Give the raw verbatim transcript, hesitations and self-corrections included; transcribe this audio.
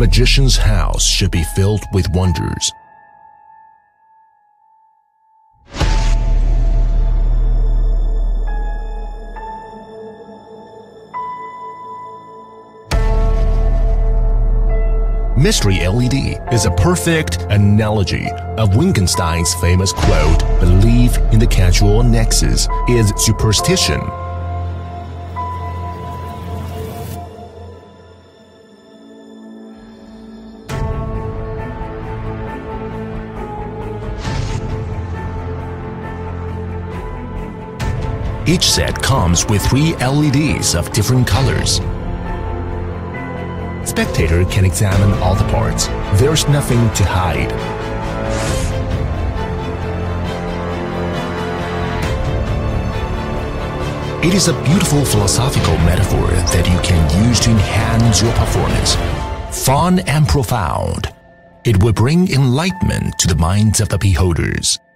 magician's house should be filled with wonders. Mystery L E D is a perfect analogy of Wittgenstein's famous quote, "Belief in the causal nexus is superstition." Each set comes with three L E Ds of different colors. Spectator can examine all the parts. There's nothing to hide. It is a beautiful philosophical metaphor that you can use to enhance your performance. Fun and profound. It will bring enlightenment to the minds of the beholders.